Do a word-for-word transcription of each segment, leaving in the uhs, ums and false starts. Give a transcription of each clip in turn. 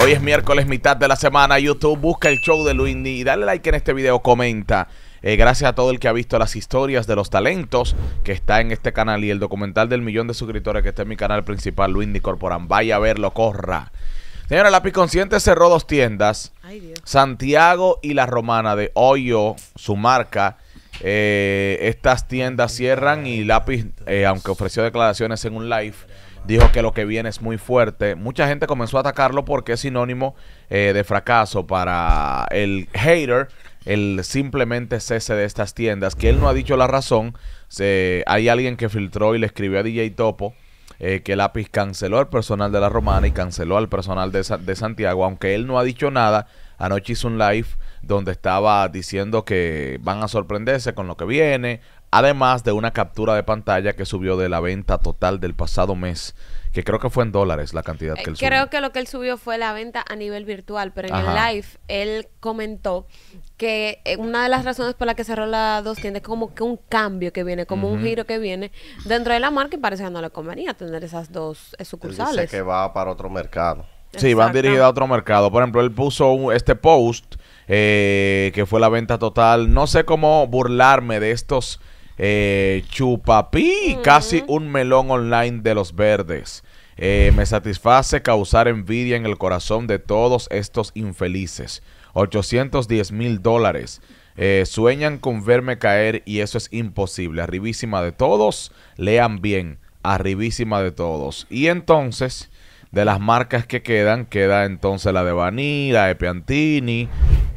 Hoy es miércoles, mitad de la semana. YouTube, busca el show de Luismi y dale like en este video, comenta. Eh, gracias a todo el que ha visto las historias de los talentos que está en este canal y el documental del millón de suscriptores que está en mi canal principal, Luismi Corporán. Vaya a verlo, corra. Señora, Lápiz Consciente cerró dos tiendas. Ay, Dios. Santiago y La Romana de Hoyo, su marca. Eh, estas tiendas cierran y Lápiz, eh, aunque ofreció declaraciones en un live, dijo que lo que viene es muy fuerte. Mucha gente comenzó a atacarlo porque es sinónimo eh, de fracaso para el hater, el simplemente cese de estas tiendas, que él no ha dicho la razón. Se, hay alguien que filtró y le escribió a D J Topo eh, que Lápiz canceló al personal de La Romana y canceló al personal de, de Santiago, aunque él no ha dicho nada. Anoche hizo un live donde estaba diciendo que van a sorprenderse con lo que viene, además de una captura de pantalla que subió de la venta total del pasado mes, que creo que fue en dólares la cantidad que él subió. Creo que lo que él subió fue la venta a nivel virtual, pero en Ajá. el live él comentó que una de las razones por la que cerró las dos tiendas es como que un cambio que viene, como uh-huh. un giro que viene dentro de la marca, y parece que no le convenía tener esas dos eh, sucursales. Él dice que va para otro mercado. Sí, van dirigidas a otro mercado. Por ejemplo, él puso un, este post eh, que fue la venta total. No sé cómo burlarme de estos eh, chupapí, uh-huh. casi un melón online de los verdes. Eh, me satisface causar envidia en el corazón de todos estos infelices. ochocientos diez mil dólares. Eh, sueñan con verme caer y eso es imposible. Arribísima de todos. Lean bien. Arribísima de todos. Y entonces, de las marcas que quedan, queda entonces la de Baní, la de Piantini,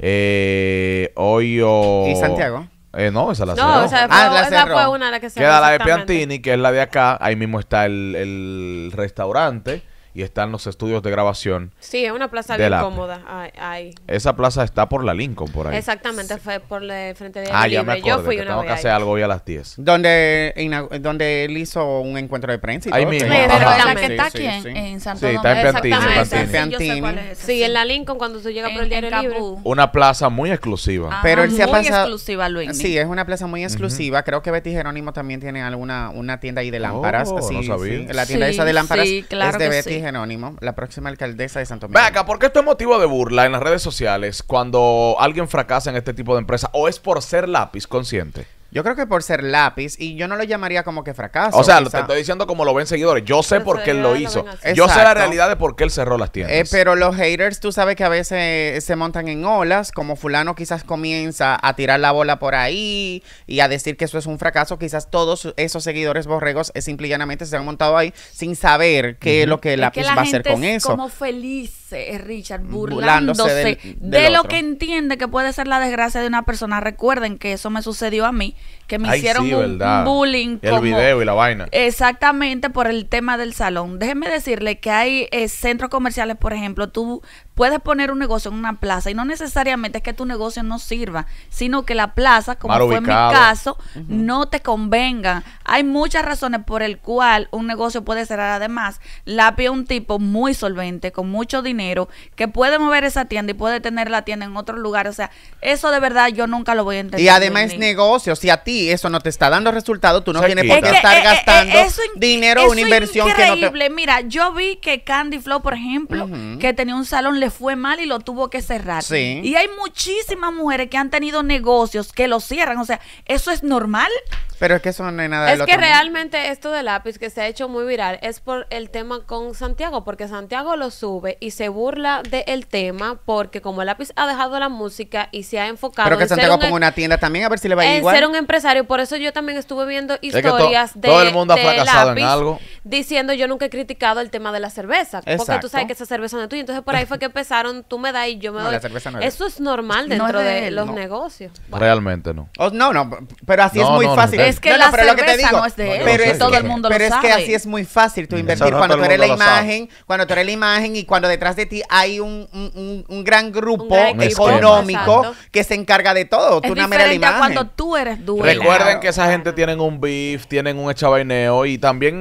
eh, Hoyo... ¿Y Santiago? Eh, no, esa la cerró. No, esa fue, ah, la esa cerró. fue una de las que cerró. Queda la de Piantini, que es la de acá. Ahí mismo está el, el restaurante y están los estudios de grabación. Sí, es una plaza de bien la... cómoda. Ay, ay. Esa plaza está por la Lincoln, por ahí. Exactamente, fue por el frente de Ah, ya me Libre. Yo acordé fui que una tengo vez que hacer ahí. algo hoy a las diez. Donde, donde él hizo un encuentro de prensa y Ahí todo. mismo. Sí. Pero Ajá. la que Sí, está sí, aquí en, sí. en Santo Sí, Domingo. está en Piantini, Exactamente. Sí, yo sé Piantini. cuál es esa, Sí, en la Lincoln cuando tú llegas por el En- Diario en Libre. Cabú. Una plaza muy exclusiva. Ajá, Pero él se ha muy pasado- exclusiva, Luis. Sí, es una plaza muy exclusiva. Creo que Betty Jerónimo también tiene alguna una tienda ahí de lámparas. Oh, sí, no sabía. sí. La tienda Sí, esa de lámparas sí, claro es de que Betty sí. Jerónimo, la próxima alcaldesa de Santo Domingo. Ve acá, ¿por qué esto es motivo de burla en las redes sociales cuando alguien fracasa en este tipo de empresa? ¿O es por ser Lápiz Consciente? Yo creo que por ser Lápiz, y yo no lo llamaría como que fracaso. O sea, quizá. te estoy diciendo como lo ven seguidores. Yo sé Los por qué él lo seguidores lo hizo. ven así. Yo sé la Exacto. realidad de por qué él cerró las tiendas. Eh, pero los haters, tú sabes que a veces se montan en olas, como fulano quizás comienza a tirar la bola por ahí y a decir que eso es un fracaso. Quizás todos esos seguidores borregos eh, simple y llanamente se han montado ahí sin saber qué uh-huh. es lo que Es Lápiz que la va a hacer gente con es eso. como feliz, eh, Richard, Burlándose burlándose, del- de del lo otro. que entiende que puede ser la desgracia de una persona. Recuerden que eso me sucedió a mí, que me Ay, hicieron sí, un, verdad. un bullying. Y el como- video y la vaina. Exactamente, por el tema del salón. Déjenme decirle que hay eh, centros comerciales, por ejemplo, tú puedes poner un negocio en una plaza y no necesariamente es que tu negocio no sirva, sino que la plaza, como Mal fue ubicado. en mi caso, uh-huh. no te convenga. Hay muchas razones por el cual un negocio puede cerrar. Además, Lápiz es un tipo muy solvente, con mucho dinero, que puede mover esa tienda y puede tener la tienda en otro lugar. O sea, eso de verdad yo nunca lo voy a entender. Y además es Ni- negocio. Si a ti eso no te está dando resultado, tú no Se tienes quita. por qué Es que, estar eh, eh, gastando eh, eso in- dinero, eso una inversión que no te... increíble. Mira, yo vi que Candy Flow, por ejemplo, Ujú. que tenía un salón, le fue mal y lo tuvo que cerrar. Sí. Y hay muchísimas mujeres que han tenido negocios que lo cierran. O sea, ¿eso es normal? Pero es que eso no es nada Es del que otro mundo. realmente esto de Lápiz que se ha hecho muy viral es por el tema con Santiago, porque Santiago lo sube y se burla del tema porque como Lápiz ha dejado la música y se ha enfocado Pero que en ser Santiago un, ponga una tienda también a ver si le va a ir en igual. ser un empresario, por eso yo también estuve viendo que to- historias de todo el mundo ha de fracasado en Lápiz algo. diciendo yo nunca he criticado el tema de la cerveza, porque Exacto. tú sabes que esa cerveza no es tuya, entonces por ahí fue que empezaron, tú me das y yo me No, doy. la cerveza no es. Eso es normal No dentro es de de él, los no. negocios. Bueno, Realmente no. Oh, no, no, pero así No, es muy no, no fácil. es de él. Es que No, no, la pero lo que te cerveza digo, no es de él, pero porque es todo que- el mundo lo pero es que sabe. así es muy fácil tú invertir Eso no cuando todo tú el eres la mundo lo sabe. imagen, cuando tú eres la imagen y cuando detrás de ti hay un, un, un- un gran grupo Un gran equipo, económico exacto. que se encarga de todo. Tú Es una mera la diferente a imagen. cuando tú eres dueño. Recuerden Claro. que esa gente tienen un beef, tienen un echabaineo y también eh, yo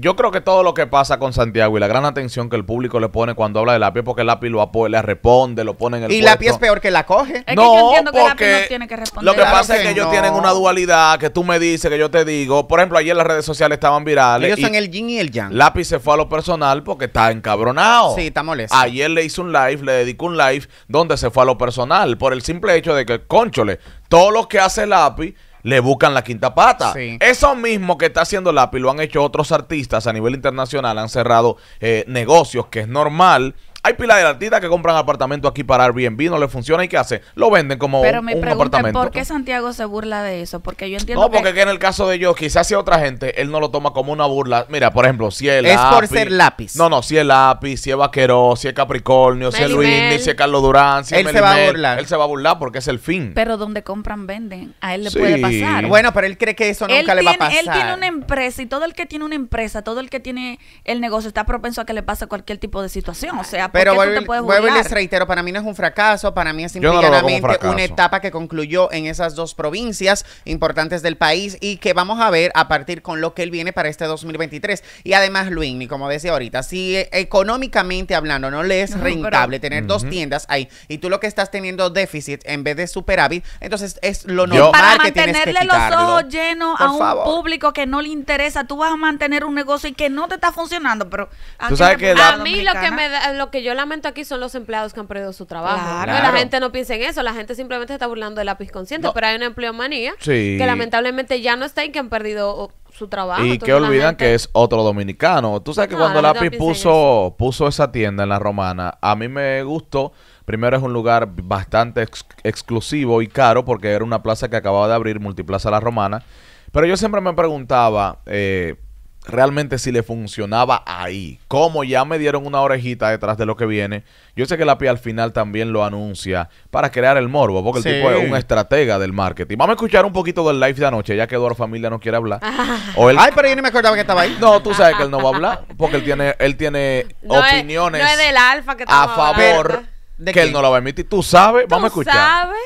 yo creo que todo lo que pasa con Santiago y la gran atención que el público le pone cuando habla de lápiz, porque el lápiz lo apoya, le responde, lo pone en el Y puesto. lápiz es peor que la coge. Es que No, yo entiendo que el lápiz porque no tiene que responder. Lo que Claro pasa es que que ellos no. tienen una dualidad que tú me dices, que yo te digo. Por ejemplo, ayer las redes sociales estaban virales. Ellos y son el yin y el yang. Lápiz se fue a lo personal porque está encabronado. Sí, está molesto. Ayer le hizo un live, le dedicó un live donde se fue a lo personal por el simple hecho de que, cónchole, todo lo que hace Lápiz le buscan la quinta pata. Sí. Eso mismo que está haciendo Lápiz lo han hecho otros artistas a nivel internacional, han cerrado eh, negocios, que es normal. Hay pila de artistas que compran apartamentos aquí para Airbnb, no le funciona y ¿qué hace? Lo venden como Pero un, me un preguntan, apartamento. ¿por qué Santiago se burla de eso? Porque yo entiendo No, porque que... que en el caso de ellos, quizás si a otra gente, él no lo toma como una burla. Mira, por ejemplo, si es Es por Lápiz. ser Lápiz. No, no, si es Lápiz, si es Vaquero, si es Capricornio, si es Melimel. Luis, si es Carlos Durán, si es Él se va a Melimel. burlar. Él se va a burlar porque es el fin. Pero donde compran, venden. A él le Sí. puede pasar. Bueno, pero él cree que eso nunca él, le va a tiene, pasar. él tiene una empresa y todo el que tiene una empresa, todo el que tiene el negocio está propenso a que le pase cualquier tipo de situación. O sea, ¿por Pero qué vuelvo, tú te puedes vuelvo y burlar? les reitero, para mí no es un fracaso, para mí es Yo no lo veo como un simplemente fracaso. una etapa que concluyó en esas dos provincias importantes del país y que vamos a ver a partir con lo que él viene para este dos mil veintitrés. Y además, Luini, como decía ahorita, si eh, económicamente hablando no le es No, rentable pero- tener dos tiendas ahí y tú lo que estás teniendo déficit en vez de superávit, entonces es lo Yo- normal Para que tienes que mantenerle los quitarlo. ojos llenos Por a un favor. público que no le interesa, tú vas a mantener un negocio y que no te está funcionando, pero ¿a Tú qué sabes te que pasa, la- A mí lo que dominicana? me da- lo que yo lamento aquí son los empleados que han perdido su trabajo. Claro. No, Claro. la gente no piensa en eso, la gente simplemente está burlando del lápiz consciente, No. pero hay una empleomanía Sí. que lamentablemente ya no está y que han perdido oh, su trabajo. Y Entonces, que la olvidan gente- que es otro dominicano. Tú sabes que No, cuando la gente Lápiz no piensa puso, puso esa tienda en la Romana, a mí me gustó. Primero es un lugar bastante ex- exclusivo y caro porque era una plaza que acababa de abrir, Multiplaza La Romana. Pero yo siempre me preguntaba eh, realmente si le funcionaba ahí. Como ya me dieron una orejita detrás de lo que viene. Yo sé que Lápiz al final también lo anuncia para crear el morbo, porque Sí. el tipo es un estratega del marketing. Vamos a escuchar un poquito del live de anoche, ya que Eduardo Familia no quiere hablar. O él, Ay, pero yo ni me acordaba que estaba ahí. no, tú sabes que él no va a hablar, porque él tiene, él tiene No es- opiniones no es del alfa que a estamos favor hablando. ¿De que él quién? no lo va a emitir. Tú sabes, ¿Tú vamos a escuchar. sabes?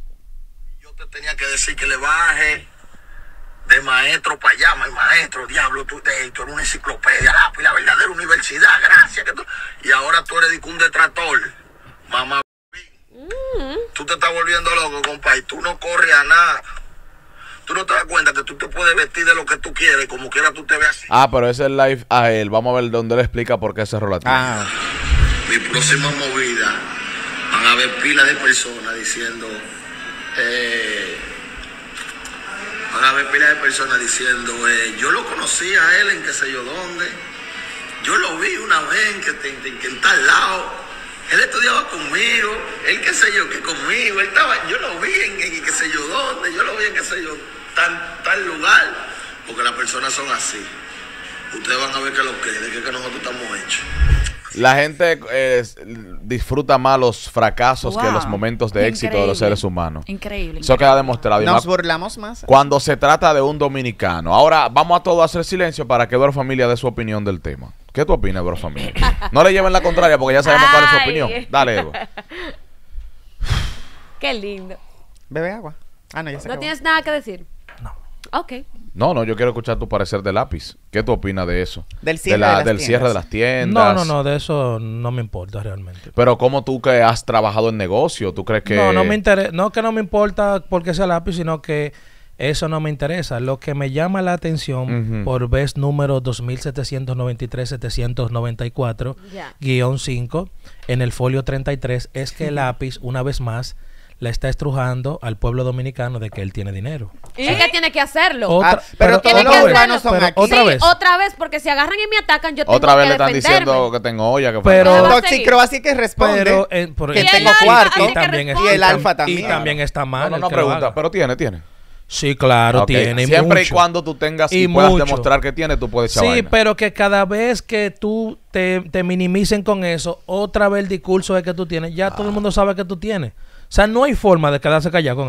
Yo te tenía que decir que le baje de maestro para allá, my maestro, diablo, tú, te, tú eres una enciclopedia, la, la verdadera universidad, gracias. Que tú, y ahora tú eres de que un detractor, mamá. Tú te estás volviendo loco, compa, y tú no corres a nada. Tú no te das cuenta que tú te puedes vestir de lo que tú quieres, como quiera tú te veas así. Ah, pero ese es el live a él. Vamos a ver donde él explica por qué cerró la tienda. Ah, Mi próxima movida van a haber pilas de personas diciendo eh, van a haber pilas de personas diciendo eh, yo lo conocí a él en qué sé yo dónde, yo lo vi una vez en que, en, en, que en tal lado, él estudiaba conmigo, él qué sé yo que conmigo, él estaba, yo lo vi en, en qué sé yo dónde, yo lo vi en qué sé yo tal, tal lugar, porque las personas son así. Ustedes van a ver que lo que de que, que nosotros estamos hechos. La gente eh, disfruta más los fracasos que Wow. los momentos de éxito de los Increíble. seres humanos. Increíble. Eso queda demostrado. Y nos más burlamos más. cuando se trata de un dominicano. Ahora vamos a todos a hacer silencio para que Eduardo Familia dé su opinión del tema. ¿Qué tú opinas, Eduardo Familia? No le lleven la contraria porque ya sabemos cuál es su Ay. opinión. Dale, Evo. Qué lindo. Bebe agua. Ah, no, ya se ¿No acabó. tienes nada que decir? No. Ok. No, no, yo quiero escuchar tu parecer de Lápiz. ¿Qué tú opinas de eso? Del cierre la- de las del tiendas. cierre de las tiendas. No, no, no, de eso no me importa realmente. Pero como tú que has trabajado en negocio, ¿tú crees que...? No, no me interesa, no que no me importa porque sea lápiz, sino que eso no me interesa. Lo que me llama la atención Ujú. por vez número dos mil setecientos noventa y tres setecientos noventa y cuatro Ya. guión cinco en el folio treinta y tres es que el lápiz, una vez más, le está estrujando al pueblo dominicano de que él tiene dinero. ¿Y qué tiene que hacerlo? Otra- Ah, pero todos otra los vez, urbanos son pero aquí. otra Sí, vez. otra vez, porque si agarran y me atacan, yo tengo Otra vez que le están defenderme. diciendo que tengo olla. Que Pero- ¿Me vas a Toxic seguir? Crow así que responde. Pero, eh, por- que Y el tengo alfa cuarto. tiene y que también, responder. Y el alfa y también. también está mal. No, no, el no que lo pregunta, haga. pero tiene, tiene. Sí, claro, Ok. tiene. y Siempre y mucho. cuando tú tengas y, Y puedas mucho. demostrar que tiene, tú puedes echar Sí, vaina. pero que cada vez que tú te, te minimicen con eso, otra vez el discurso es que tú tienes, ya todo el mundo sabe que tú tienes. O sea, no hay forma de quedarse callado con eso.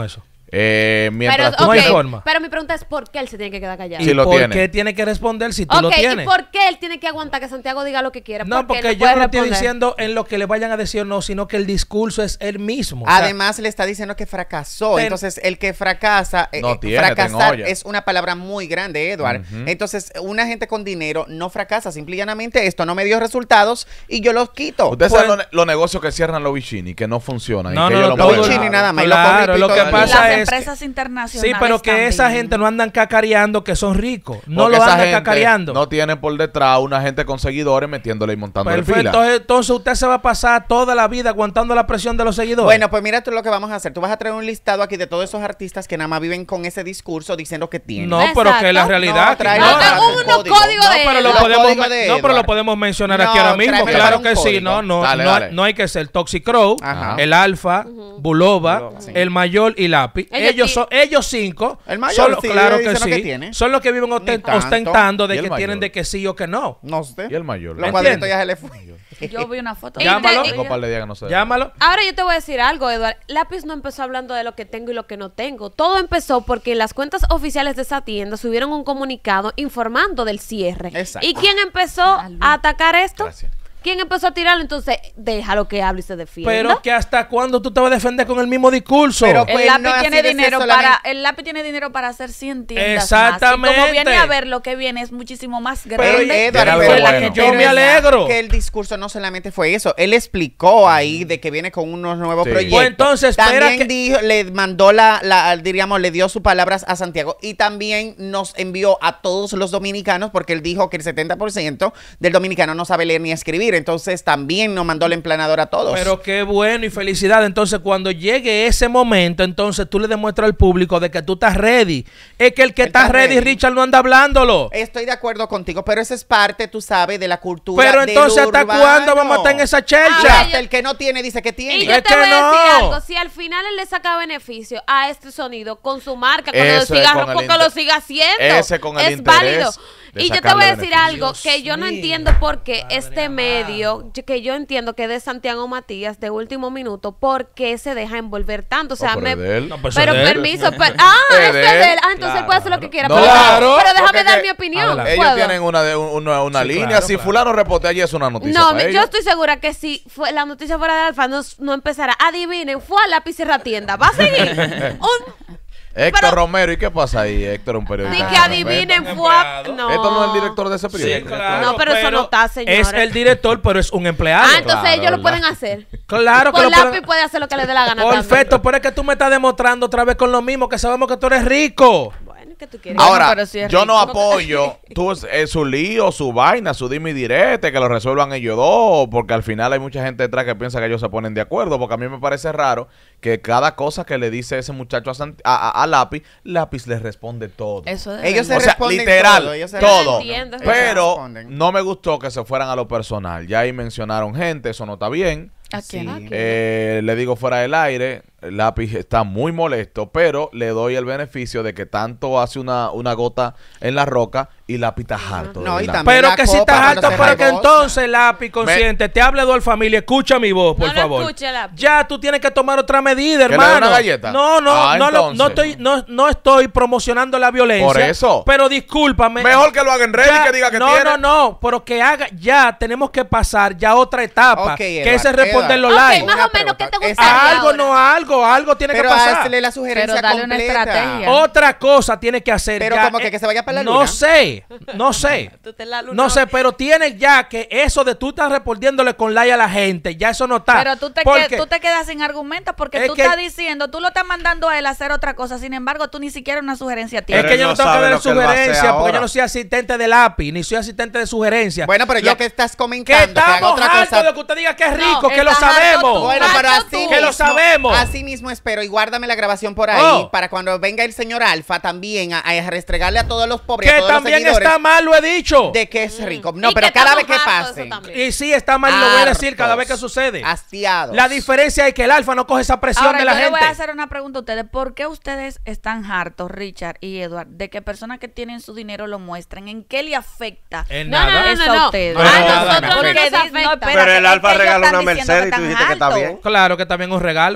Eh, mientras Pero, tú no hay ok, forma. pero mi pregunta es ¿por qué él se tiene que quedar callado? Sí, ¿Y lo por tiene. qué tiene que responder si tú Ok, lo ¿y tienes? por qué él tiene que aguantar que Santiago diga lo que quiera? No, Porque, porque él yo puede no estoy responder. diciendo en lo que le vayan a decir o no, sino que el discurso es el mismo. O sea, Además, le está diciendo que fracasó. Ten- Entonces, el que fracasa, eh, No eh, tiene, fracasar ten olla. es una palabra muy grande, Edward. Ujú. Entonces, una gente con dinero no fracasa. Simple y llanamente, esto no me dio resultados y yo los quito. Ustedes Pues- saben los, ne- los negocios que cierran los bichini, que no funcionan. No, y que no, ellos no, lo todo mueven. el- Bichini nada más, y lo Claro, corrito y lo que todo. Y pasa las es empresas que- internacionales Sí, pero que también. esa gente no andan cacareando que son ricos. No Porque lo esa andan gente cacareando. no tiene por detrás una gente con seguidores metiéndole y montando Perfecto. fila. Entonces, entonces usted se va a pasar toda la vida aguantando la presión de los seguidores. Bueno, pues mira tú lo que vamos a hacer. Tú vas a traer un listado aquí de todos esos artistas que nada más viven con ese discurso diciendo que tienen. no, pero que la Exacto. realidad. No, trae- que- No, No, tengo el unos código. códigos No, de pero lo él. Los podemos, códigos de no, pero lo Edward. podemos mencionar No, aquí ahora mismo. tráeme Claro para que un sí. código. No, no, Dale, no, dale. no hay que ser Toxic Crow, Ajá. el Alfa, Bulova, Bulova, sí. el Mayor y Lápiz. Ellos Ellos, sí. son, ellos cinco. El Mayor son los- sí, claro que dicen lo sí. que tiene. Son los que viven Ni osten- tanto. ostentando ¿Y de el que Mayor? tienen de que sí o que no. No sé. Y el mayor. Los ¿Me cuadritos entiendes? ya se le fue. Yo vi una foto. Y Llámalo. de- Tengo un par de días que no sé. Llámalo. Ahora yo te voy a decir algo, Eduardo. Lápiz no empezó hablando de lo que tengo y lo que no tengo. Todo empezó porque en las cuentas oficiales de esa tienda subieron un comunicado informando del cierre. Exacto. ¿Y quién empezó a atacar esto? Gracias. ¿Quién empezó a tirarlo? Entonces, déjalo que hable y se defienda. Pero que hasta cuándo tú te vas a defender con el mismo discurso. Pero- El Pues lápiz no, así tiene de ser dinero solamente- para el lápiz tiene dinero para hacer cien tiendas Exactamente. más. Y como viene a ver lo que viene es muchísimo más Pero, grande. Edward, Tiene algo pero- bueno. yo pero me es alegro. Que el discurso no solamente fue eso. Él explicó ahí de que viene con unos nuevos Sí. proyectos. Pues entonces, espera también que- dijo, le mandó la, la, diríamos, le dio sus palabras a Santiago y también nos envió a todos los dominicanos porque él dijo que el setenta por ciento del dominicano no sabe leer ni escribir. Entonces también nos mandó la emplanadora a todos. Pero qué bueno y felicidad. Entonces, cuando llegue ese momento, entonces tú le demuestras al público de que tú estás ready. Es que el que Él está está ready, ready. Richard, no anda hablándolo. Estoy de acuerdo contigo, pero eso es parte, tú sabes, de la cultura. Pero del entonces, ¿hasta urbano. cuándo vamos a estar en esa Ah, chelcha? vaya. Hasta el que no tiene dice que tiene. Y yo Es te que voy a decir no. algo, si al final él le saca beneficio a este sonido con su marca, con el Eso es cigarro, con el porque inter- lo siga haciendo, ese con el es interés válido. de Y yo te sacarle voy a decir beneficio. algo que yo no Dios entiendo mío, por qué Padre este amado. medio, yo- que yo entiendo que es de Santiago Matías, de último minuto, ¿por qué se deja envolver tanto? O sea, Oh, pero me- es de él. No, pues pero eso es de él. permiso, pero- ah, Es eso de es de él. él. Ah, entonces él puede hacer lo que quiera. No, pero, claro, pero déjame porque dar que- mi opinión. Adelante. Ellos ¿puedo? tienen una, de, una, una Sí, línea. claro, si claro. fulano reporte allí es una noticia No, para me- yo ellos. estoy segura que si fue, la noticia fuera de Alfa no, no empezará. Adivinen, fue a Lápiz y Cerra Tienda. ¿Va a seguir? Un, Héctor pero- Romero, ¿y qué pasa ahí? Héctor, un periodista. Di de que respeto. adivinen, Un fue a... empleado. No. Esto no es el director de ese Sí, periódico. claro, No, pero eso no está, señores. Es el director, pero es un empleado. Ah, entonces Claro, ellos lo ¿verdad? pueden hacer. Claro que Con lo Lápiz pueden- puede hacer lo que le dé la gana. también. Perfecto, pero es que tú me estás demostrando otra vez con lo mismo, que sabemos que tú eres rico. Bueno, ¿qué tú quieres? Bueno, Ahora, pero si es yo no rico. apoyo tú, eh, su lío, su vaina, su dime y direte, que lo resuelvan ellos dos, porque al final hay mucha gente detrás que piensa que ellos se ponen de acuerdo, porque a mí me parece raro que cada cosa que le dice ese muchacho a, Sant- a, a- a Lápiz, Lápiz le responde todo. Eso es Ellos se O sea, responden literal, todo, ellos se todo. Yo no entiendo. Ellos se Pero responden. no me gustó que se fueran a lo personal. Ya ahí mencionaron gente, eso no está bien. ¿A quién? ¿A quién? Eh, le digo fuera del aire, el Lápiz está muy molesto, pero le doy el beneficio de que tanto hace una, una gota en la roca y Lápiz está harto. de No, y verdad. también- Pero la que si copa estás cuando alto, se pero que rebosa. entonces, Lápiz, consciente, te hable Eduardo Familia, escucha mi voz, por No lo favor. escuche, Lápiz. Ya tú tienes que tomar otra medida, ¿Que le dé hermano. una galleta? No, no, Ah, no, lo- no entonces. estoy, no, no estoy promocionando la violencia. Por eso. Pero discúlpame. Mejor que lo haga en red Ya- y que diga que no, tiene. no, no, pero que haga, ya tenemos que pasar ya a otra etapa, Ok, que Eduardo, ese es responder los Ok, likes. más Una o menos, ¿qué te pregunta. gustaría Esa- Algo, ahora? no algo, algo tiene Pero que pasar. hazle la sugerencia Pero dale una completa. estrategia. Otra cosa tiene que hacer. Pero ya, como que- eh, que se vaya para la No luna. sé, no sé. Tú te la luna. No sé, pero tienes ya que eso de tú estás respondiéndole con like a la gente, ya eso no está. Pero tú te, Porque que- tú te quedas sin argumentos porque Es tú que- estás diciendo, tú lo estás mandando a él a hacer otra cosa, sin embargo, tú ni siquiera una sugerencia es tienes. Pero que él yo no no tengo que sabe dar lo que él va a hacer sugerencias porque yo ahora. no soy asistente de lápiz, ni soy asistente de sugerencias. Bueno, pero ya Lo- que estás que comentando que, haga estamos otra hartos cosa. de que usted diga que es No, rico, que lo estás harto sabemos. tú. Bueno, pero Harto así tú. Que lo sabemos. Así mismo espero y guárdame la grabación por ahí Oh. para cuando venga el señor Alfa también a, a restregarle a todos los pobres, a Que todos también los seguidores está mal, lo he dicho. de que es rico. No, Y pero que cada estamos vez que hartos de pase, eso también. Y sí, está mal, lo voy a decir cada hartos, vez que sucede. hastiados. La diferencia es que el alfa no coge esa presión Ahora, de la yo le gente. voy a hacer una pregunta a ustedes. ¿Por qué ustedes están hartos, Richard y Edward, de que personas que tienen su dinero lo muestren? ¿En qué le afecta En No, no, nada. no, eso no, a no. ustedes? No, A no, nosotros no, no no, nos Porque di- afecta. no, espérate, Pero el es Alfa que ellos regaló están una diciendo Mercedes que y tú están dijiste que está hartos. bien. Claro que también un regalo. Y ese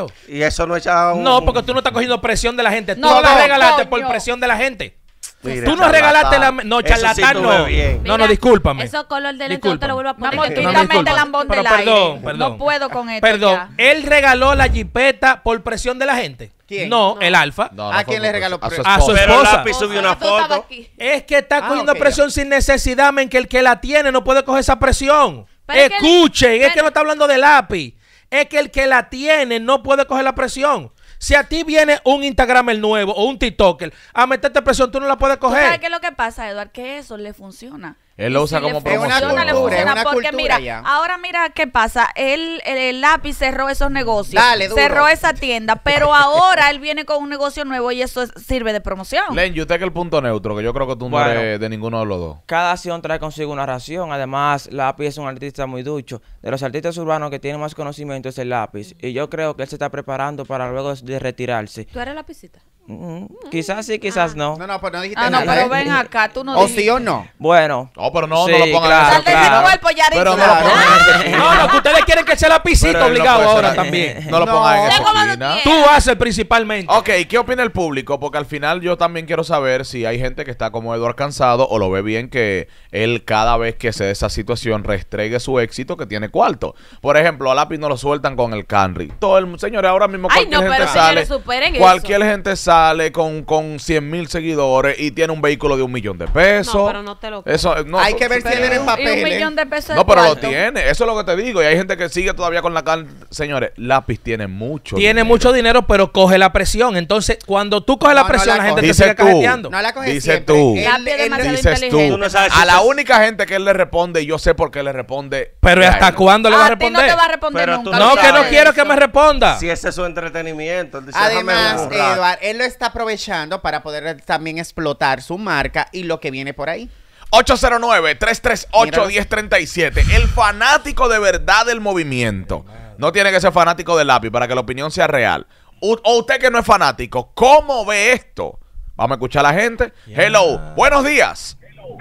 eso no echa un... No, porque tú no estás cogiendo presión de la gente. Tú No, no la no, regalaste coño. por presión de la gente. Mire, Tú no regalaste la... charlatán. No, Eso sí charlatán tú no. ves bien. No, no, discúlpame. Eso color de lente no te Discúlpame. lo vuelvo a Mi poner. amor, que No, tú- quítame disculpa. este lambón Pero del perdón, aire. perdón. No puedo con esto Perdón, ya. él regaló la jipeta por presión de la gente. ¿Quién? No, No. el Alfa. No, no ¿A fue quién por le regaló presión. A su Pero esposa. Lápiz subió una Tú estabas foto. aquí. Es que está Ah, cogiendo ok, presión sin necesidad, men, que el que la tiene no puede coger esa presión. Pero es que le- Escuchen, es pero- que no está hablando de lápiz. Es que el que la tiene no puede coger la presión. Si a ti viene un Instagramer nuevo o un TikToker a meterte presión, tú no la puedes ¿Tú coger. sabes qué es lo que pasa, Eduardo? Que eso le funciona. Él lo Y usa si como le Es una promoción. funciona, le cultura, es funciona, una porque cultura mira, ya. ahora mira qué pasa. Él, el, el lápiz cerró esos negocios. Dale, duro. cerró esa tienda, pero ahora él viene con un negocio nuevo y eso es- sirve de promoción. Len, y usted que el punto neutro, que yo creo que tú no Bueno. eres de ninguno de los dos. Cada acción trae consigo una ración. Además, Lápiz es un artista muy ducho. De los artistas urbanos que tienen más conocimiento es el Lápiz. Y yo creo que él se está preparando para luego de retirarse. ¿Tú eres la pisita? Mm, quizás sí, quizás no. No, no, pues no dijiste Ah, no, nada. pero ¿eh? ven acá, tú no ¿O dijiste. sí o no? Bueno. No, pero no, Sí, no lo pongan claro, en Sal de ese claro. cuerpo, Yaritza. Pero no lo Claro. pongan en esa esquina. No, no, que ustedes quieren que sea lapicito Pero él no obligado puede ahora ser- también. No lo No. pongan en esa Sé cómo lo esquina. tienes. Tú haces principalmente. Ok, ¿qué opina el público? Porque al final yo también quiero saber si hay gente que está como Eduardo cansado o lo ve bien que él cada vez que se dé esa situación restregue su éxito que tiene cuarto. Por ejemplo, a Lápiz no lo sueltan con el Canry. Todo el señores, ahora mismo Ay, cualquier no, gente pero sale. señores, superen Cualquier gente sale con, con cien mil seguidores y tiene un vehículo de un millón de pesos. No, pero no te lo creo. Eso, no, Hay que ver si Pero tiene y un- y un papeles. millón de pesos de No, pero lo cuarto. tiene. Eso es lo que te digo. Y hay gente que sigue todavía con la carne. Señores, Lápiz tiene mucho. Tiene dinero. mucho dinero, pero coge la presión. Entonces, cuando tú coges No, la no presión, la la gente coge. te Dice sigue tú. cajeteando. No la coge Dice siempre. tú. Él- Lápiz es él- demasiado Dices tú. inteligente. Tú no sabes si A la se- única gente que él le responde, y yo sé por qué le responde. Pero ¿y hasta Ay, cuándo le va a A ti no responder? te va a responder Pero tú nunca. no No, que no sabes quiero que me responda. Si ese es su entretenimiento. Él dice, déjame Además, un rato. Eduard, él lo está aprovechando para poder también explotar su marca y lo que viene por ahí. ocho cero nueve, tres tres ocho, uno cero tres siete. El fanático de verdad del movimiento. No tiene que ser fanático del Lápiz para que la opinión sea real. U- o usted que no es fanático, ¿cómo ve esto? Vamos a escuchar a la gente. Hello, buenos días.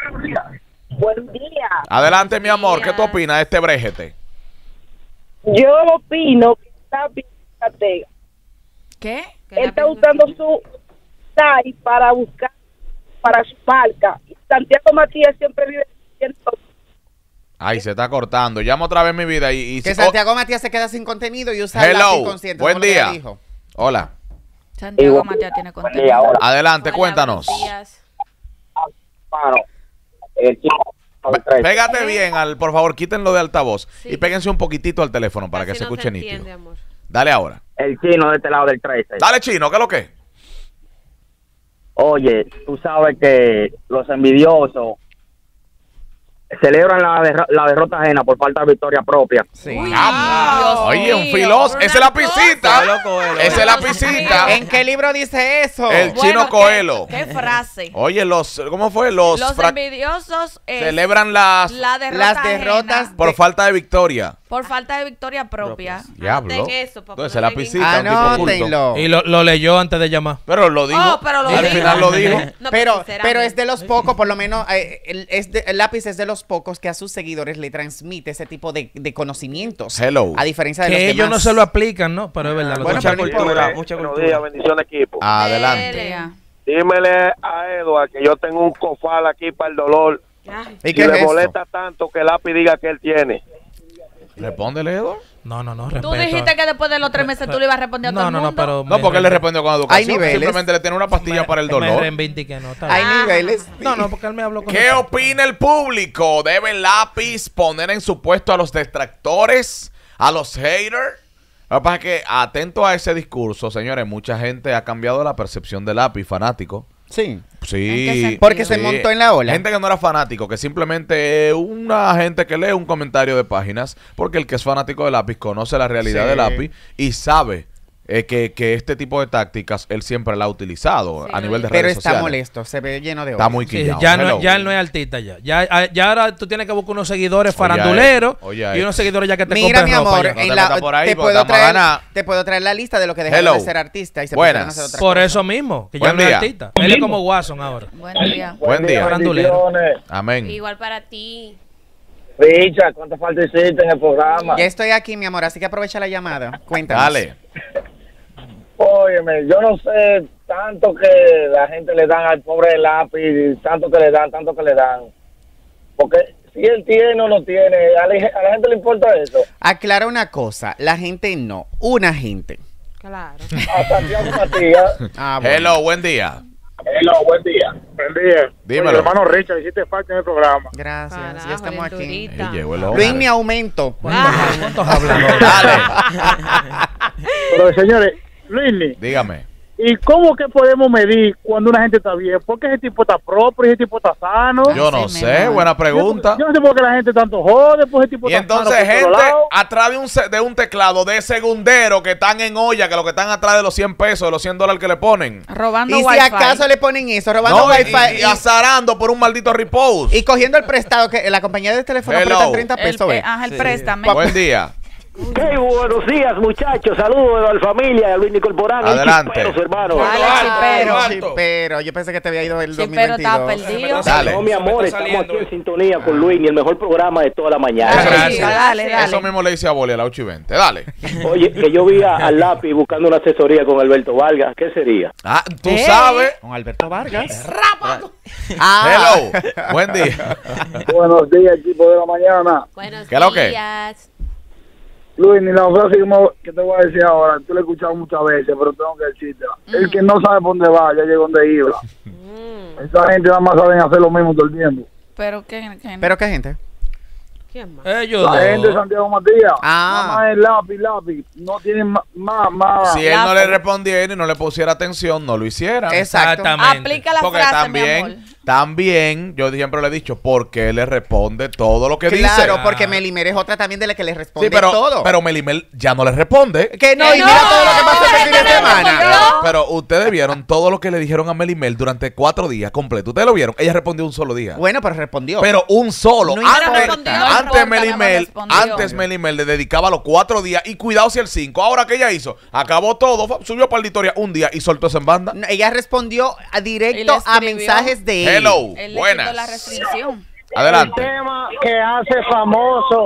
Buen día. Adelante, mi amor. ¿Qué tú días. opinas de este brejete? Yo opino que está bien estratega. ¿Qué? Que Él la está pisita- usando su site para buscar para su marca. Santiago Matías siempre vive diciendo Ay, se está cortando. Llama otra vez mi vida y... y Que si- Santiago Matías se queda sin contenido y usa el lápiz Hello, inconsciente. buen como lo que día. dijo. Hola. Santiago Matías tiene contenido. Adelante, Hola, cuéntanos. buenos días. Pe- Pégate bien, al, por favor, quítenlo de altavoz Sí. y péguense un poquitito al teléfono para Casi que se no escuche entiende, nítido. amor. Dale ahora. El chino de este lado del trece. Dale, Chino, ¿qué es lo que? Oye, tú sabes que los envidiosos celebran la, derro- la derrota ajena por falta de victoria propia. Sí. Ah, Dios oye, un mío, filoso. Esa es la una pisita. Coelho, Coelho. Esa es la pisita. ¿En qué libro dice eso? El Bueno, Chino ¿qué- Coelho. ¿Qué frase? Oye, los, ¿cómo fue? Los, Los fra- envidiosos eh, celebran las la derrota las derrotas ajena por de- falta de victoria. por falta de victoria propia. Diablo. Anoten eso, papá, Entonces, la anoten pisita. un tipo culto. Anótenlo. Y lo, lo leyó antes de llamar. Pero lo dijo. Oh, pero lo al dijo. final lo dijo. No, Pero, sinceramente. pero es de los pocos, por lo menos, eh, el, es de- el lápiz es de los pocos que a sus seguidores le transmite ese tipo de, de conocimientos. Hello. A diferencia de los Que ellos demás. no se lo aplican, ¿no? Pero es verdad. lo Bueno, tienen. pero Mucha no cultura, importa. mucha Buenos cultura. días, bendición equipo. Adelante. Dele. Dímele a Edward que yo tengo un cofal aquí para el dolor Ay, ¿Y y qué es le eso? molesta tanto que el lápiz diga que él tiene. Respóndele, Eduardo. No, no, no. Tú respeto. dijiste que después de los tres meses tú le ibas a responder a todo No, el no, mundo. no, pero. No, porque él le respondió con educación. Hay niveles. Simplemente le tiene una pastilla para el Me dolor. reivindiqué, no. está Hay bien. niveles. No, no, porque él me habló con ¿Qué nosotros. opina el público? ¿Debe el Lápiz poner en su puesto a los detractores, a los haters? Lo que pasa es que, atento a ese discurso, señores, mucha gente ha cambiado la percepción del Lápiz fanático. Sí. ¿En qué Sí. sentido? Porque se montó en la ola. Gente que no era fanático, que simplemente es una gente que lee un comentario de páginas, porque el que es fanático de Lápiz conoce la realidad Sí. de Lápiz y sabe eh, que, que este tipo de tácticas él siempre la ha utilizado Sí, a no, nivel de Pero redes está sociales. molesto, se ve lleno de Está odio. muy Sí, quillado. ya, no, Hello. ya él no es artista ya. Ya, ah, ya ahora tú tienes que buscar unos seguidores Oye, faranduleros oye, y oye. unos seguidores ya que te Mira, compren mi ropa amor, ya. No en te la- metas por ahí, te, porque puedo estamos a traer, ganar. te puedo traer la lista de lo que dejaron Hello. de ser artista y se Buenas. pusieron a hacer otra Por cosa. eso mismo, que ya Buen no es día. artista. Él es como Watson ahora. Buen día. Buen día. Farandulero. Amén. igual para ti. Richa, ¿cuánta falta hiciste en el programa? Ya estoy aquí, mi amor, así que aprovecha la llamada. Cuéntanos. Dale. Óyeme, yo no sé tanto que la gente le dan al pobre lápiz, tanto que le dan, tanto que le dan. Porque si él tiene o no tiene, a la, a la gente le importa eso. Aclara una cosa, la gente no, una gente. Claro. A Santiago Matías. Ah, bueno. Hello, buen día. Hello, buen día. Buen día. Dímelo. Oye, hermano Richard, hiciste falta en el programa. Gracias, Carajo, ya estamos aquí. Venturita. Ey, llegó el hombre. Luis, mi aumento. ¿Cuántos habladores? Dale, Pero señores, Luis, dígame. ¿y cómo que podemos medir cuando una gente está bien? ¿Por qué ese tipo está propio y ese tipo está sano? Yo no Sí, sé, mejor. buena pregunta. Yo no sé por qué la gente tanto jode, pues ese tipo Y está entonces sano por gente todos lados. atrás de un, ce- de un teclado de segundero que están en olla, que lo que están atrás de los cien pesos, de los cien dólares que le ponen. Robando Y si wifi. acaso le ponen eso, robando No, y, wifi y- y azarando por un maldito repose. y cogiendo el prestado que la compañía de teléfono Hello. presta treinta El, pesos. eh, ve. ajá, el Sí. préstame. Buen día. Hey, buenos días, muchachos. Saludos a la familia, a Luis Nicolporán. Adelante. hermano. Dale, Alto, chipero. Pero yo pensé que te había ido el Chipero está dos mil veintidós. perdido. Dale. No, mi amor, está estamos aquí saliendo. en sintonía con Luis, y el mejor programa de toda la mañana. Eso, Dale, mismo- dale, dale. eso mismo le dice a Boli a las ocho y veinte. Dale. Oye, que yo vi a- al lápiz buscando una asesoría con Alberto Vargas. ¿Qué sería? Ah, tú Eh. sabes. Con Alberto Vargas. Ah. Hello. Buen día. Buenos días, equipo de la mañana. Buenos ¿Qué es lo que? días. Luis, ni la frase que, me- que te voy a decir ahora, tú la he escuchado muchas veces, pero tengo que decirte. El que no sabe por dónde va, ya llegó donde iba. Mm. Esa gente nada más saben hacer lo mismo todo el tiempo. Pero qué, qué- Pero qué gente. ¿Quién más? Ellos La gente de dos. Santiago Matías, Ah. nada más es lápiz, lápiz. No tienen ma- más, más. Si él no le respondiera y no le pusiera atención, no lo hiciera. Exacto. Exactamente. Aplica la Porque frase, mi amor. también, también, yo siempre le he dicho, porque él le responde todo lo que dice. Claro, porque Melimer es otra también de la que le responde Sí, pero, todo. pero Melimel ya no le responde. que no, y Que mira no, todo lo que pasó este fin de que no semana. respondió. Pero ustedes vieron todo lo que le dijeron a Melimel durante cuatro días completos. Ustedes lo vieron. Ella respondió un solo día. Bueno, pero respondió. Pero un solo. No antes importa. respondió, no antes importa, mi amor, Melimel, respondió. antes Melimel le dedicaba los cuatro días y cuidado si el cinco. Ahora que ella hizo, acabó todo, fue- subió para la historia un día y soltó eso en banda. No, ella respondió a Y directo le a escribió. mensajes de él. Hello, Él le quitó buenas. la restricción. Adelante. tema que hace famoso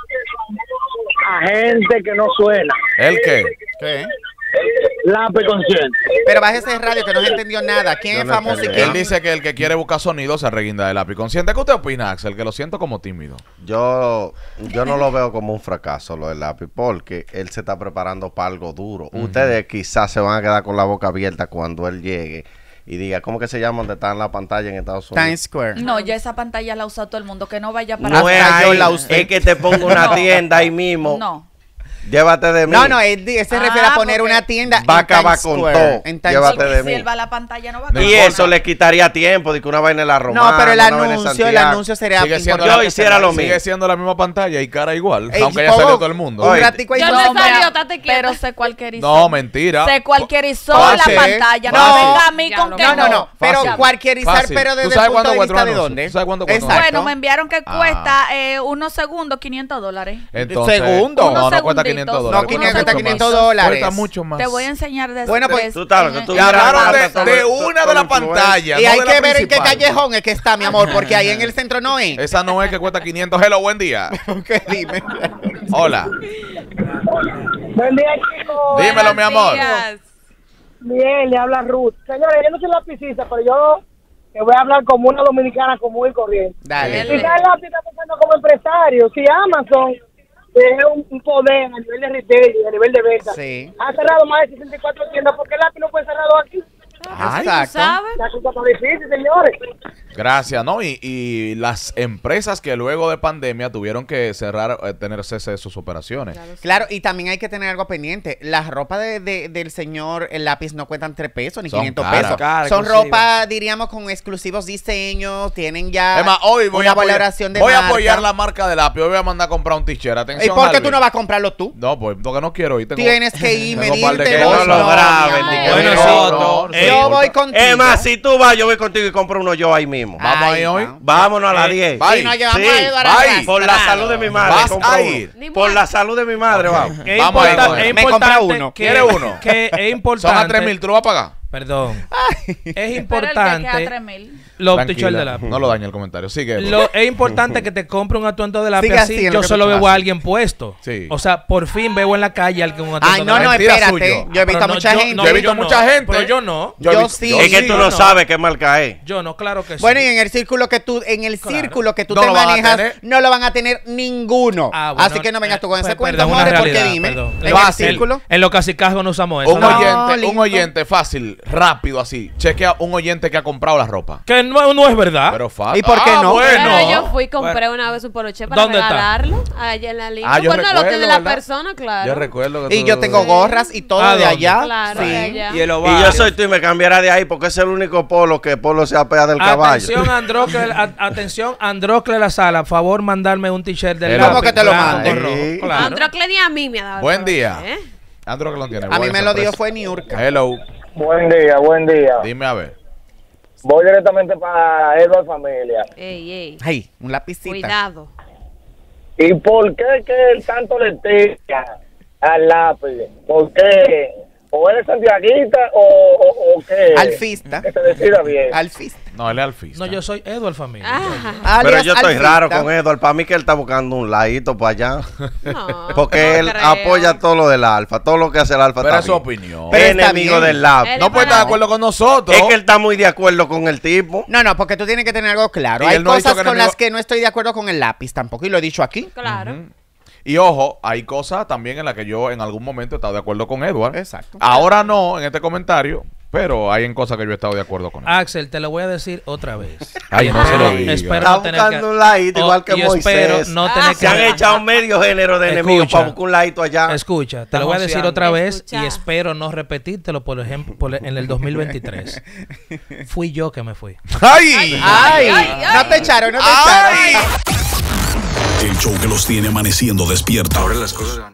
a gente que no suena. ¿El qué? ¿Qué? Lápiz consciente. Pero bájese de radio que no se entendió nada. ¿Quién Yo es no famoso y entendí. Él quién? dice que el que quiere buscar sonido se reguinda del lápiz consciente. ¿Qué usted opina, Axel? Que lo siento como tímido. Yo, yo no lo veo como un fracaso lo del lápiz, porque él se está preparando para algo duro. Ustedes quizás se van a quedar con la boca abierta cuando él llegue y diga, ¿cómo que se llama donde está en la pantalla en Estados Unidos? Times Square. No, ya esa pantalla la usa todo el mundo. Que no vaya para No es Hasta yo ahí, la usé. es que te pongo una No. tienda ahí mismo. No. Llévate de mí. No, no, él, di- él se Ah, refiere a poner porque una tienda va a en Times acabar con Square, todo. en Times Llévate Square. de Si mí. él va a la pantalla, no va a No Y importa. eso le quitaría tiempo de que una vaina en la romana. No, pero el una vaina en anuncio, el Santiago. anuncio sería Sigue siendo Yo la- hiciera lo mismo. Sigue siendo la misma pantalla y cara igual. Ey, aunque ya Pogo, salió todo el mundo. Un Oye, ratico ahí Yo no, no me- salió, estate quieta. Pero se cualquierizó. No, mentira. Se cualquierizó Fácil. la pantalla. No, Fácil. venga a mí Ya con lo que No, no, no. Pero Fácil. cualquierizar, Fácil. pero ¿Tú desde el sabes punto cuánto de cuesta vista un de anuncio? dónde. ¿Tú sabes cuánto cuesta un Exacto. Bueno, me enviaron que Ah. cuesta eh, unos segundos quinientos dólares. Entonces, Segundo. No, no Unos cuesta segunditos. quinientos No, dólares. No, quinientos, cuesta mucho quinientos más. dólares. Cuesta mucho más. Te voy a enseñar después. Bueno, pues, Tú estás- en- tú Y en- hablaron de, Todo- de todo- una todo de las influencer. pantallas. Y no hay de la que ver en qué principal. callejón es que está, mi amor, porque ahí en el centro no es. Esa no es que cuesta quinientos. Hello, buen día. ¿Qué dime? Hola. Buen día, chicos. Dímelo, mi amor. días. Bien, le habla Ruth. Señores, yo no soy lapicista, pero yo te voy a hablar como una dominicana común y corriente. Dale. Si está el lápiz está pensando como empresario, si Amazon es un, un poder a nivel de retail y a nivel de venta, Sí. ha cerrado más de sesenta y cuatro tiendas, ¿por qué el lápiz no puede cerrado aquí? Ay, Exacto. ¿Sabes? La cosa está difícil, señores. Gracias, ¿no? Y, y las empresas que luego de pandemia tuvieron que cerrar, eh, tener cese de sus operaciones. Claro, y también hay que tener algo pendiente. La ropa de, de- del señor el lápiz no cuestan tres pesos ni Son quinientos caras. pesos. Cara, Son exclusiva. ropa, diríamos, con exclusivos diseños. Tienen ya Es más, hoy voy, una a, apoyar, valoración de voy a marca. apoyar la marca de lápiz. Hoy voy a mandar a comprar un t-shirt. ¿Y Atención, por qué Alvin. tú no vas a comprarlo tú? No, pues porque no quiero ir. Tengo, Tienes que ir, tengo un par de medirte. que no no, lo no, graben, no, ni no, que no, Bueno, no, sí. no, no, Eh, Yo no, voy no. contigo. Es más, si tú vas, yo voy contigo y compro uno yo ahí mismo. Vamos Ay, ahí hoy. no. Vámonos a las Eh, diez. bye. Y nos llevamos Sí, a Eduardo bye. arrastrado. Por la salud de mi madre. Vas compro a uno. ir. Ni Por mucho. la salud de mi madre, vamos. Que es Vamos ahí, importante, vamos. es Me compra importante uno. que- ¿Quiere uno? Que es Son a importante. tres mil. ¿Tú lo vas a pagar? Perdón. Es Pero el que queda importante. tres mil. Los Tranquila, t-shirts de lápiz. No lo dañe el comentario. Sigue. Lo, es importante que te compre un atuendo de lápiz Sigue así. así en Yo lo que solo tú veo haces. a alguien puesto. Sí. O sea, por fin veo en la calle a alguien con un atuendo Ay, de no, lápiz. no, Mentira espérate. suyo. Yo he Pero visto a no, mucha yo- gente. no, Yo he visto no, mucha gente. Pero yo no. Yo he Yo visto- sí. yo Es que sí. tú yo no no. sabes qué marca es. Yo no, claro que sí. Bueno, y en el círculo que tú, en el Claro. círculo que tú No te lo van a manejas, tener. no lo van a tener ninguno. Ah, bueno, Así que no vengas tú con eh, ese pues, cuento, perdón, una amores, porque realidad, dime. perdón. En el Fácil. círculo. En los casicazgos no usamos eso. Un ¿no? oyente, lindo. un oyente fácil, rápido así. Chequea un oyente que ha comprado la ropa. Que no, no es verdad. Pero fácil. ¿Y por qué Ah, no? Bueno. Pero yo fui y compré una vez un poloche para ¿Dónde está? regalarlo allá en la línea. Ah, yo pues no lo recuerdo, tiene la ¿verdad? persona, claro. Yo recuerdo que Y tú- yo tengo gorras y todo ¿A de dónde? allá. Claro, Sí. de allá. Y el Y ovario. yo soy tú y me cambiará de ahí porque es el único polo que polo se apea del caballo. Atención, Androcle, a- atención, Androcle La Sala, favor mandarme un t-shirt del ¿Cómo lápiz que te lo blanco mande? con rojo, Sí. claro. Androcle ni a mí me ha dado. Buen el día. poloche, ¿eh? Andro que lo tiene. A mí buena me lo dio sorpresa. fue Niurka. Hello. Buen día, buen día. Dime a ver. Voy directamente para Edward Familia. Ey, ey. Ay, un lapicita. Cuidado. ¿Y por qué que él tanto le tira al lápiz? ¿Por qué? ¿O él es santiaguita o, o, o qué? Alfista. Que se decida bien. Alfista. No, él es alfista. No, yo soy Edward Familia. Ah, Pero Alias yo estoy alfista. raro con Edward. Para mí que él está buscando un ladito para allá. no, Porque no él creo. apoya todo lo del alfa. Todo lo que hace el alfa Pero está es su bien. opinión. Pero Pero es está enemigo bien. del lápiz. Él No puede estar de acuerdo con nosotros. Es que él está muy de acuerdo con el tipo. No, no, porque tú tienes que tener algo claro. Y Hay él no ha dicho cosas que con enemigo- las que no estoy de acuerdo con el lápiz tampoco, y lo he dicho aquí. Claro. Y ojo, hay cosas también en las que yo en algún momento he estado de acuerdo con Edward. Exacto. Ahora no en este comentario, pero hay en cosas que yo he estado de acuerdo con él. Axel, te lo voy a decir otra vez. Ay, no se lo diga. Espero Está no tener buscando que... un ladito, Oh, igual que y espero Moisés. no tener Se han que... echado medio género de enemigos Escucha. para buscar un ladito allá. Escucha, te lo Estamos voy a decir joseando. otra vez Escucha. y espero no repetírtelo, por ejemplo, por en el dos mil veintitrés. Fui yo que me fui. ¡Ay! Ay, ay, no te echaron, no te ¡Ay! echaron. El show que los tiene amaneciendo despierta. Ahora las cosas